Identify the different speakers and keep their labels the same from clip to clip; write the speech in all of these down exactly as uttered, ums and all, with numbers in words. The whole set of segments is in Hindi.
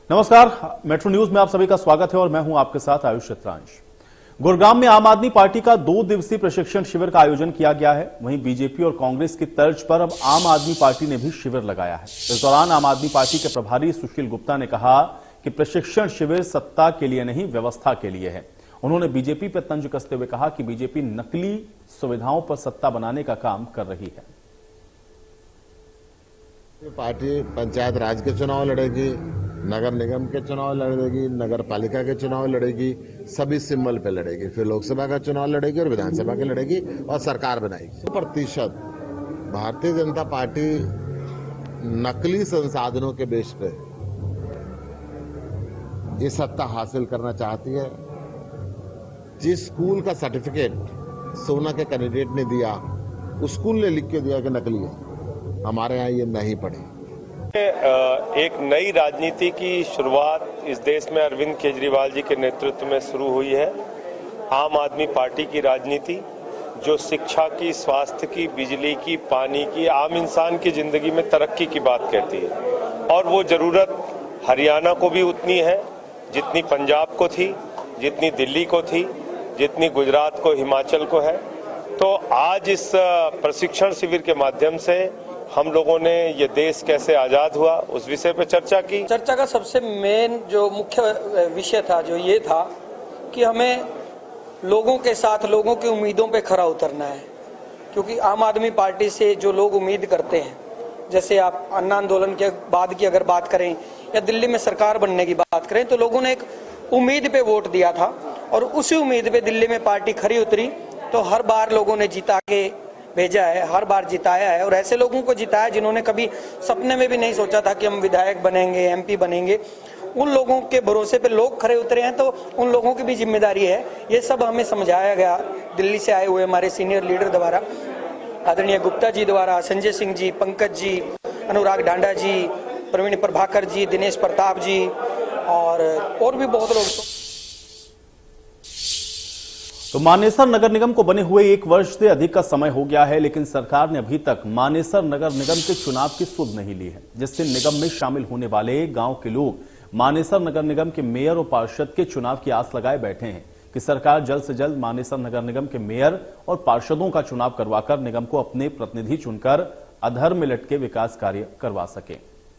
Speaker 1: नमस्कार, मेट्रो न्यूज में आप सभी का स्वागत है और मैं हूं आपके साथ आयुष चित्रांश। गुरुग्राम में आम आदमी पार्टी का दो दिवसीय प्रशिक्षण शिविर का आयोजन किया गया है। वहीं बीजेपी और कांग्रेस की तर्ज पर अब आम आदमी पार्टी ने भी शिविर लगाया है। इस दौरान आम आदमी पार्टी के प्रभारी सुशील गुप्ता ने कहा कि प्रशिक्षण शिविर सत्ता के लिए नहीं, व्यवस्था के लिए है। उन्होंने बीजेपी पर तंज कसते हुए कहा कि बीजेपी नकली सुविधाओं पर सत्ता बनाने का काम कर रही है।
Speaker 2: पार्टी पंचायत राज के चुनाव लड़ेगी, नगर निगम के चुनाव लड़ेगी, नगर पालिका के चुनाव लड़ेगी, सभी सिंबल पे लड़ेगी, फिर लोकसभा का चुनाव लड़ेगी और विधानसभा के लड़ेगी और सरकार बनाएगी। प्रतिशत भारतीय जनता पार्टी नकली संसाधनों के बेस पे ये सत्ता हासिल करना चाहती है। जिस स्कूल का सर्टिफिकेट सोना के कैंडिडेट ने दिया, उस स्कूल ने लिख के दिया कि नकली है। हमारे यहाँ ये नहीं पड़े।
Speaker 3: एक नई राजनीति की शुरुआत इस देश में अरविंद केजरीवाल जी के नेतृत्व में शुरू हुई है। आम आदमी पार्टी की राजनीति जो शिक्षा की, स्वास्थ्य की, बिजली की, पानी की, आम इंसान की जिंदगी में तरक्की की बात कहती है। और वो जरूरत हरियाणा को भी उतनी है जितनी पंजाब को थी, जितनी दिल्ली को थी, जितनी गुजरात को, हिमाचल को है। तो आज इस प्रशिक्षण शिविर के माध्यम से हम लोगों ने ये देश कैसे आजाद हुआ उस विषय पर चर्चा की।
Speaker 4: चर्चा का सबसे मेन जो मुख्य विषय था जो ये था कि हमें लोगों के साथ, लोगों की उम्मीदों पे खरा उतरना है। क्योंकि आम आदमी पार्टी से जो लोग उम्मीद करते हैं, जैसे आप अन्ना आंदोलन के बाद की अगर बात करें या दिल्ली में सरकार बनने की बात करें, तो लोगों ने एक उम्मीद पे वोट दिया था और उसी उम्मीद पे दिल्ली में पार्टी खरी उतरी। तो हर बार लोगों ने जिता के भेजा है, हर बार जिताया है। और ऐसे लोगों को जिताया जिन्होंने कभी सपने में भी नहीं सोचा था कि हम विधायक बनेंगे, एमपी बनेंगे। उन लोगों के भरोसे पे लोग खड़े उतरे हैं, तो उन लोगों की भी जिम्मेदारी है। ये सब हमें समझाया गया दिल्ली से आए हुए हमारे सीनियर लीडर द्वारा, आदरणीय गुप्ता जी द्वारा, संजय सिंह जी, पंकज जी, अनुराग ढांडा जी, प्रवीण प्रभाकर जी, दिनेश प्रताप जी और और भी बहुत लोग।
Speaker 1: तो मानेसर नगर निगम को बने हुए एक वर्ष से अधिक का समय हो गया है, लेकिन सरकार ने अभी तक मानेसर नगर निगम के चुनाव की सुध नहीं ली है, जिससे निगम में शामिल होने वाले गांव के लोग मानेसर नगर निगम के मेयर और पार्षद के चुनाव की आस लगाए बैठे हैं कि सरकार जल्द से जल्द मानेसर नगर निगम के मेयर और पार्षदों का चुनाव करवाकर निगम को अपने प्रतिनिधि चुनकर अधर में लटके विकास कार्य करवा सके।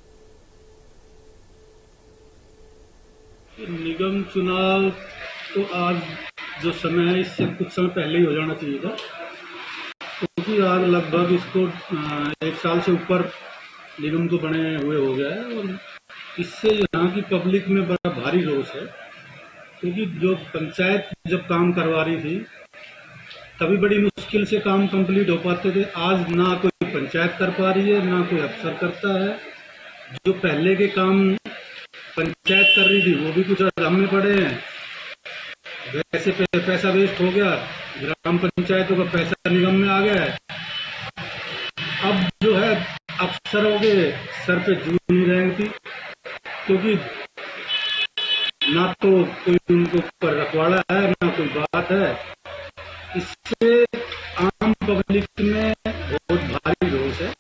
Speaker 5: निगम चुनाव तो आज जो समय है इससे कुछ समय पहले ही हो जाना चाहिए था, क्योंकि आज लगभग इसको एक साल से ऊपर निगम को बने हुए हो गया है और इससे यहाँ की पब्लिक में बड़ा भारी रोष है। क्योंकि जो पंचायत जब काम करवा रही थी तभी बड़ी मुश्किल से काम कंप्लीट हो पाते थे। आज ना कोई पंचायत कर पा रही है, ना कोई अफसर करता है। जो पहले के काम पंचायत कर रही थी वो भी कुछ अधम में पड़े हैं। वैसे पैसा वेस्ट हो गया, ग्राम पंचायतों का पैसा निगम में आ गया है। अब जो है अफसरों के सर पे जूं नहीं रहेगी, क्योंकि ना तो कोई उनको ऊपर रखवाड़ा है, ना कोई बात है। इससे आम पब्लिक में बहुत भारी रोष है।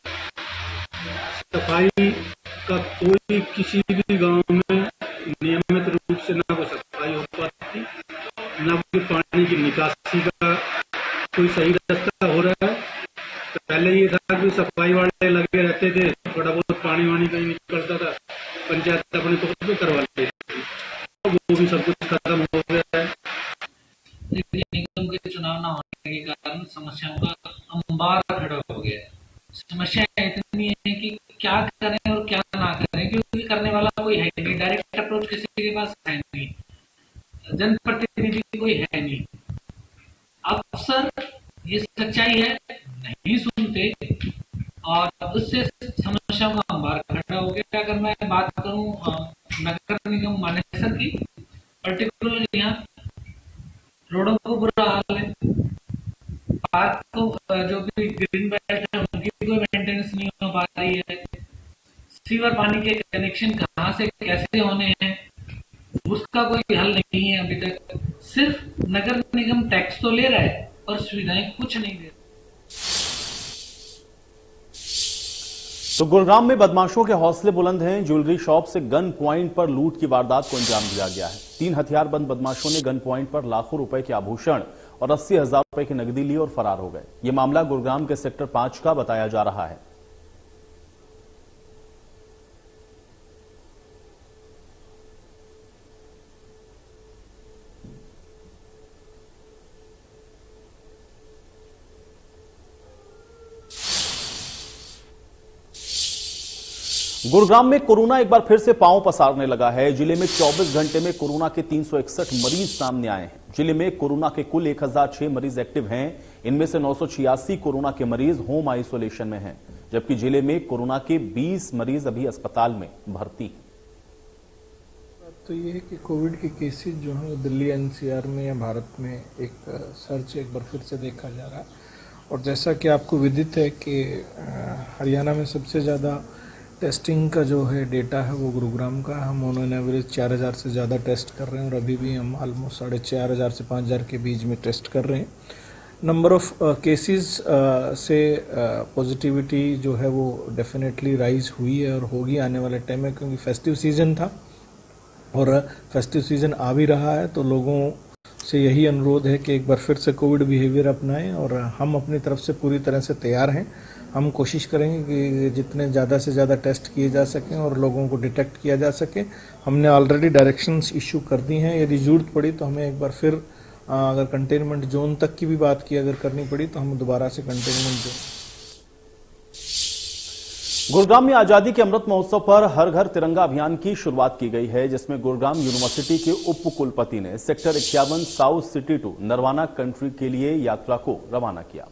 Speaker 5: सफाई का कोई किसी भी गांव में नियमित रूप से ना कोई सफाई हो पाती, ना कोई पानी की निकासी का कोई सही रास्ता हो रहा है। तो पहले ये था कि सफाई वाले लगे रहते थे, थोड़ा बहुत पानी वानी कहीं निकलता था, पंचायत अपने तौर पे करवा लेती थी। तो वो भी सब कुछ खत्म हो गया है।
Speaker 6: निगम के चुनाव न होने के कारण समस्याओं का अंबार खड़ा हो गया है। समस्या इतनी है कि क्या करें और क्या ना करें, क्योंकि करने वाला कोई है नहीं। डायरेक्ट अप्रोच किसी के पास है नहीं, जनप्रतिनिधि कोई है नहीं। अफसर ये सच्चाई है नहीं सुनते और उससे समस्याओं का अंबार खड़ा हो गया। अगर मैं बात करूं नगर निगम मानेसर की, पर्टिकुलर यहाँ रोडों को बुरा हाल है, पार्क को जो भी ग्रीन बेल्ट है उनकी कोई मेंटेनेंस नहीं हो पा रही है। सीवर पानी के कनेक्शन कहाँ से कैसे होने हैं उसका कोई हल नहीं है अभी तक। सिर्फ नगर निगम टैक्स तो ले रहा है और सुविधाएं कुछ नहीं दे रहा।
Speaker 1: तो गुरुग्राम में बदमाशों के हौसले बुलंद हैं। ज्वेलरी शॉप से गन पॉइंट पर लूट की वारदात को अंजाम दिया गया है। तीन हथियारबंद बदमाशों ने गन पॉइंट पर लाखों रुपए के आभूषण और अस्सी हजार रुपए की नकदी ली और फरार हो गए। ये मामला गुरुग्राम के सेक्टर पांच का बताया जा रहा है। गुरुग्राम में कोरोना एक बार फिर से पांव पसारने लगा है। जिले में चौबीस घंटे में कोरोना के तीन सौ इकसठ मरीज सामने आए हैं। जिले में कोरोना के कुल एक हजार छह मरीज एक्टिव हैं। इनमें से नौ सौ छियासी कोरोना के मरीज होम आइसोलेशन में हैं, जबकि जिले में कोरोना के बीस मरीज अभी अस्पताल में भर्ती हैं।
Speaker 7: तो ये है कि कोविड के केसेस जो हैं दिल्ली एनसीआर में या भारत में एक सर्च एक बार फिर से देखा जा रहा है। और जैसा कि आपको विदित है कि हरियाणा में सबसे ज़्यादा टेस्टिंग का जो है डेटा है वो गुरुग्राम का। हम ऑन एवरेज चार हज़ार से ज़्यादा टेस्ट कर रहे हैं और अभी भी हम ऑलमोस्ट साढ़े चार हज़ार से पाँच हज़ार के बीच में टेस्ट कर रहे हैं। नंबर ऑफ केसेस से पॉजिटिविटी uh, जो है वो डेफिनेटली राइज हुई है और होगी आने वाले टाइम में, क्योंकि फेस्टिव सीज़न था और फेस्टिव सीज़न आ भी रहा है। तो लोगों से यही अनुरोध है कि एक बार फिर से कोविड बिहेवियर अपनाएं और हम अपनी तरफ से पूरी तरह से तैयार हैं। हम कोशिश करेंगे कि जितने ज़्यादा से ज़्यादा टेस्ट किए जा सकें और लोगों को डिटेक्ट किया जा सके। हमने ऑलरेडी डायरेक्शंस इशू कर दी हैं। यदि जरूरत पड़ी तो हमें एक बार फिर अगर कंटेनमेंट जोन तक की भी बात की अगर करनी पड़ी तो हम दोबारा से कंटेनमेंट जोन।
Speaker 1: गुरुग्राम में आजादी के अमृत महोत्सव पर हर घर तिरंगा अभियान की शुरुआत की गई है, जिसमें गुरुग्राम यूनिवर्सिटी के उप कुलपति ने सेक्टर इक्यावन South City two Nirvana Country के लिए यात्रा को रवाना किया।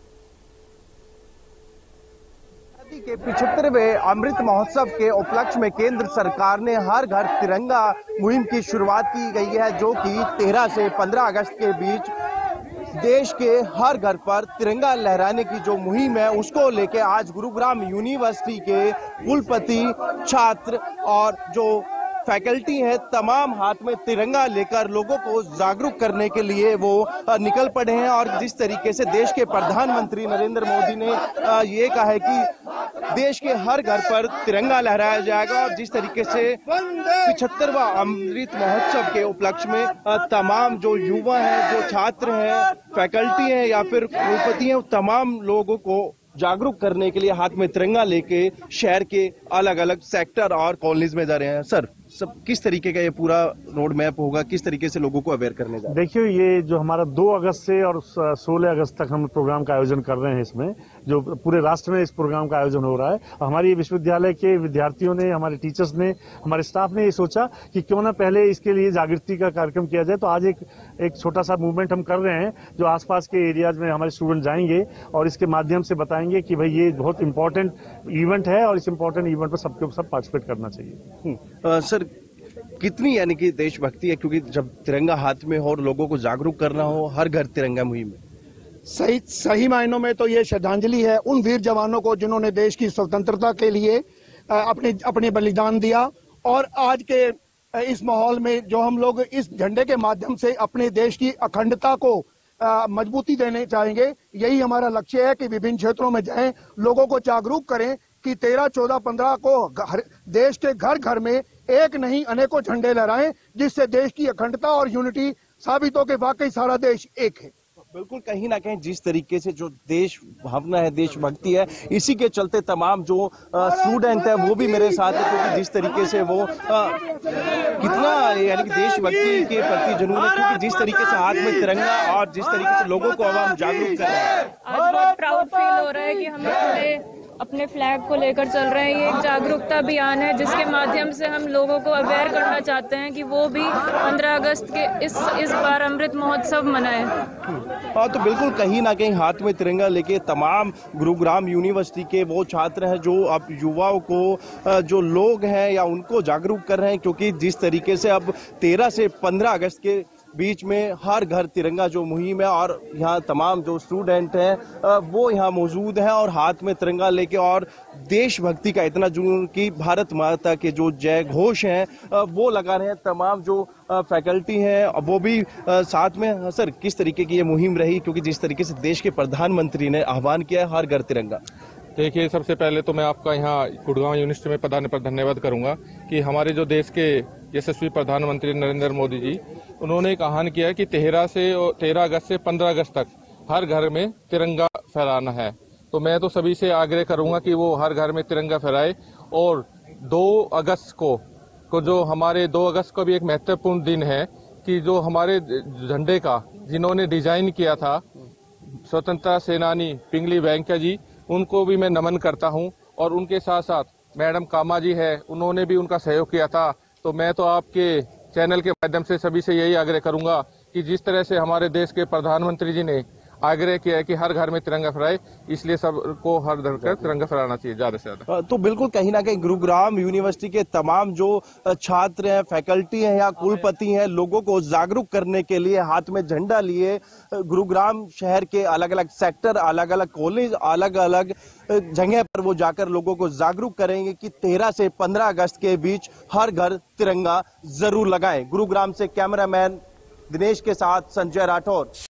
Speaker 8: के पिछहत्तरवें अमृत महोत्सव के उपलक्ष्य में केंद्र सरकार ने हर घर तिरंगा मुहिम की शुरुआत की गई है, जो कि तेरह से पंद्रह अगस्त के बीच देश के हर घर पर तिरंगा लहराने की जो मुहिम है उसको लेके आज गुरुग्राम यूनिवर्सिटी के कुलपति, छात्र और जो फैकल्टी है तमाम हाथ में तिरंगा लेकर लोगों को जागरूक करने के लिए वो निकल पड़े हैं। और जिस तरीके से देश के प्रधानमंत्री नरेंद्र मोदी ने ये कहा है कि देश के हर घर पर तिरंगा लहराया जाएगा और जिस तरीके से पिछहत्तरवां अमृत महोत्सव के उपलक्ष्य में तमाम जो युवा हैं, जो छात्र हैं, फैकल्टी हैं या फिर कुलपति हैं, तमाम लोगों को जागरूक करने के लिए हाथ में तिरंगा लेके शहर के अलग अलग सेक्टर और कॉलोनीज में जा रहे हैं। सर, सब किस तरीके का ये पूरा रोड मैप होगा, किस तरीके से लोगों को अवेयर करने जा रहे हैं?
Speaker 9: देखिए, ये जो हमारा दो अगस्त से और सोलह अगस्त तक हम प्रोग्राम का आयोजन कर रहे हैं, इसमें जो पूरे राष्ट्र में इस प्रोग्राम का आयोजन हो रहा है। हमारी विश्वविद्यालय के विद्यार्थियों ने, हमारे टीचर्स ने, हमारे स्टाफ ने ये सोचा कि क्यों ना पहले इसके लिए जागृति का कार्यक्रम किया जाए। तो आज एक एक छोटा सा मूवमेंट हम कर रहे हैं, जो आसपास के एरियाज में हमारे स्टूडेंट जाएंगे और इसके माध्यम से बताएंगे कि भाई ये बहुत इंपॉर्टेंट इवेंट है और इस इंपॉर्टेंट इवेंट पर सबके सब पार्टिसिपेट करना चाहिए।
Speaker 8: सर, कितनी यानी कि देशभक्ति है, क्योंकि जब तिरंगा हाथ में हो और लोगों को जागरूक करना हो, हर घर तिरंगा मुहिम में
Speaker 10: सही सही मायनों में तो ये श्रद्धांजलि है उन वीर जवानों को जिन्होंने देश की स्वतंत्रता के लिए अपने अपने बलिदान दिया। और आज के इस माहौल में जो हम लोग इस झंडे के माध्यम से अपने देश की अखंडता को मजबूती देने चाहेंगे, यही हमारा लक्ष्य है कि विभिन्न क्षेत्रों में जाएं, लोगों को जागरूक करें कि तेरह, चौदह, पंद्रह को घर, देश के घर घर में एक नहीं अनेकों झंडे लहराएं, जिससे देश की अखंडता और यूनिटी साबित हो कि वाकई सारा देश एक है।
Speaker 8: बिल्कुल, कहीं ना कहीं जिस तरीके से जो देश भावना है, देशभक्ति है, इसी के चलते तमाम जो स्टूडेंट है वो भी मेरे साथ है, क्योंकि जिस तरीके से वो आ, कितना यानी कि देशभक्ति के प्रति जुनून है, क्योंकि जिस तरीके से हाथ में तिरंगा और जिस तरीके से लोगों को अब हम जागरूक कर रहे हैं।
Speaker 11: आज बहुत प्राउड फील हो रहा है कि हम अपने अपने फ्लैग को लेकर चल रहे हैं। ये एक जागरूकता अभियान है जिसके माध्यम से हम लोगों को अवेयर करना चाहते हैं कि वो भी पंद्रह अगस्त के इस इस बार अमृत महोत्सव मनाएं।
Speaker 8: हाँ, तो बिल्कुल कहीं ना कहीं हाथ में तिरंगा लेके तमाम गुरुग्राम यूनिवर्सिटी के वो छात्र हैं जो अब युवाओं को, जो लोग हैं या उनको जागरूक कर रहे हैं, क्योंकि जिस तरीके से अब तेरह से पंद्रह अगस्त के बीच में हर घर तिरंगा जो मुहिम है और यहाँ तमाम जो स्टूडेंट हैं वो यहाँ मौजूद हैं और हाथ में तिरंगा लेके और देशभक्ति का इतना जुनून कि भारत माता के जो जय घोष हैं वो लगा रहे हैं। तमाम जो फैकल्टी हैं वो भी साथ में। सर, किस तरीके की ये मुहिम रही, क्योंकि जिस तरीके से देश के प्रधानमंत्री ने आह्वान किया है हर घर तिरंगा?
Speaker 12: देखिए, सबसे पहले तो मैं आपका यहाँ गुड़गांव यूनिवर्सिटी में पधारने पर धन्यवाद करूंगा कि हमारे जो देश के यशस्वी प्रधानमंत्री नरेंद्र मोदी जी, उन्होंने एक आह्वान किया कि तेरह से तेरह अगस्त से पंद्रह अगस्त तक हर घर में तिरंगा फहराना है। तो मैं तो सभी से आग्रह करूंगा कि वो हर घर में तिरंगा फहराए। और दो अगस्त को को जो हमारे दो अगस्त को भी एक महत्वपूर्ण दिन है कि जो हमारे झंडे का जिन्होंने डिजाइन किया था स्वतंत्रता सेनानी पिंगली वेंकैया जी, उनको भी मैं नमन करता हूं। और उनके साथ साथ मैडम कामा जी है, उन्होंने भी उनका सहयोग किया था। तो मैं तो आपके चैनल के माध्यम से सभी से यही आग्रह करूंगा कि जिस तरह से हमारे देश के प्रधानमंत्री जी ने आग्रह किया है कि हर घर में तिरंगा फहराए, इसलिए सबको हर घर का तिरंगा फहराना चाहिए ज्यादा से ज्यादा।
Speaker 8: तो बिल्कुल कहीं ना कहीं गुरुग्राम यूनिवर्सिटी के तमाम जो छात्र हैं, फैकल्टी हैं या कुलपति हैं, लोगों को जागरूक करने के लिए हाथ में झंडा लिए गुरुग्राम शहर के अलग अलग सेक्टर, अलग अलग कॉलेज, अलग अलग जगह पर वो जाकर लोगों को जागरूक करेंगे कि तेरह से पंद्रह अगस्त के बीच हर घर तिरंगा जरूर लगाएं। गुरुग्राम से कैमरामैन दिनेश के साथ संजय राठौर।